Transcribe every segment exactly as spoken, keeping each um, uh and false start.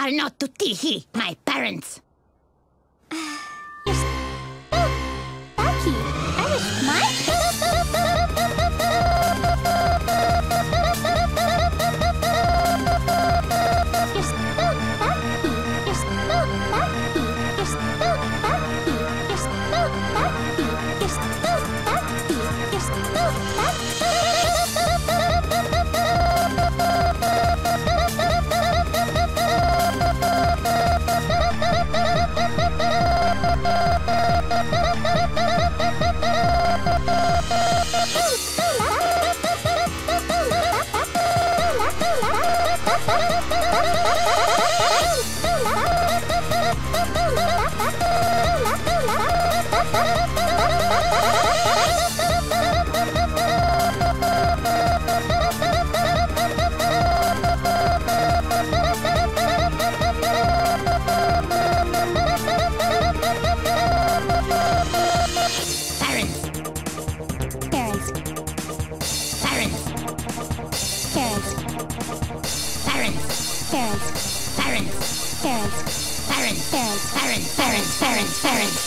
are not to tihi my parents. You're so lucky. I wish my You're so lucky. You're so lucky. You're so lucky. You're so lucky. You're so lucky. You're so Parents, parents, parents, parents, parents, parents, parents, parents,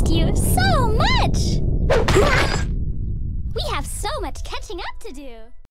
We have so much catching up to do.